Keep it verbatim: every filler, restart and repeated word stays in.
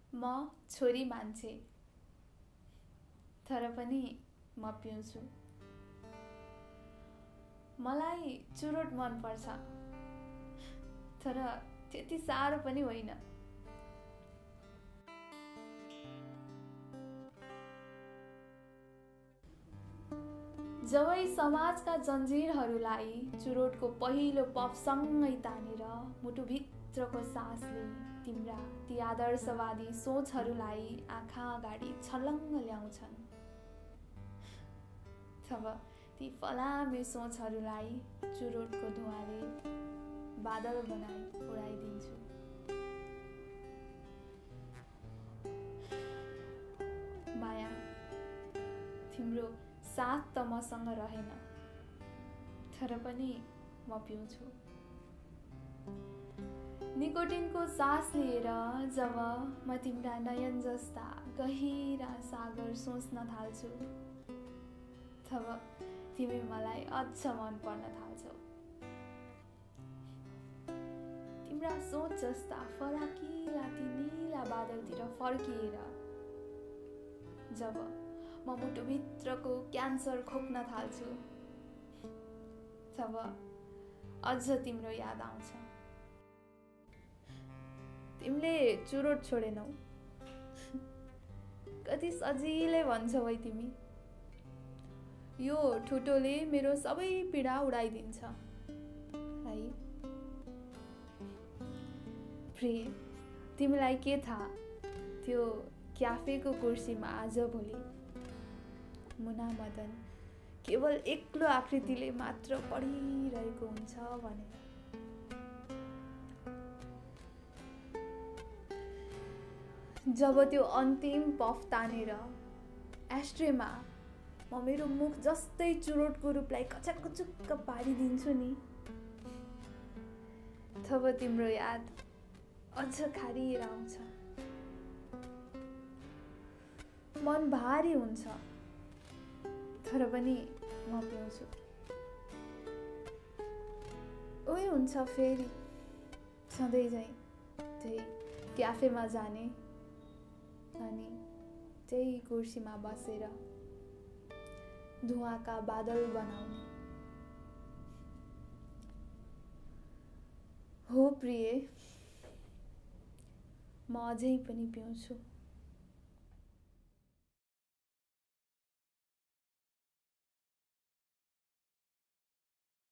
म छोरी मान्छे, तर पनि म पिउँछु। मलाई चुरोट मन पर्छ, तर त्यति साह्रो पनि होइन। जबै समाजका जन्जिरहरूलाई चुरोटको पहिलो पफसँगै तानेर मुटुभित्रको सासले तिम्रा ती आदर्शवादी सोचहरूलाई आँखा अगाडि छलङ्ग ल्याउँछन्, तब ती फलामे सोचहरूलाई चुरोटको धुवाँले बादल बनाई उडाइदिन्छु। माया, तिम्रो साथ त मसँग रहेन, तर पनि म पिउँछु। निकोटिनको सास लिएर जब म तिम्रा नयन जस्ता गहिरा सागर सोच्न थाल्छु, तब तिमी मलाई अझ मन पर्न थाल्छौ। तिम्रा सोच जस्ता फराकिला ती नीला बादलतिर फर्किएर जब म मुटुभित्रको क्यान्सर खोक्न थाल्छु, तब अझ तिम्रो याद आउँछ। तिमीले चुरोट छोडेनौ, कति सजिलै भन्छौ है तिमी। यो ठुटोले मेरो सबै पीडा उडाइदिन्छ है। प्रिय, तिमीलाई के थाहा, त्यो क्याफेको कुर्सीमा आजभोलि मुना मदन केवल एक्लो आकृतिले मात्र पढिरहेको हुन्छ भनेर। जब त्यो अन्तिम पफ तानेर एस्ट्रेमा म मेरो मुख जस्तै चुरोटको रूपलाई कचकचुक्क पारिदिन्छु नि, तब तिम्रो याद अझ खारिएर आउँछ। मन भारी हुन्छ, तर पनि म पिउँछु। उही हुन्छ फेरि सधैँ झैँ त्यही क्याफेमा जाने अनि त्यही कुर्सीमा बसेर धुवाँका बादल बनाउने। हो प्रिय, म अझै पनि पिउँछु।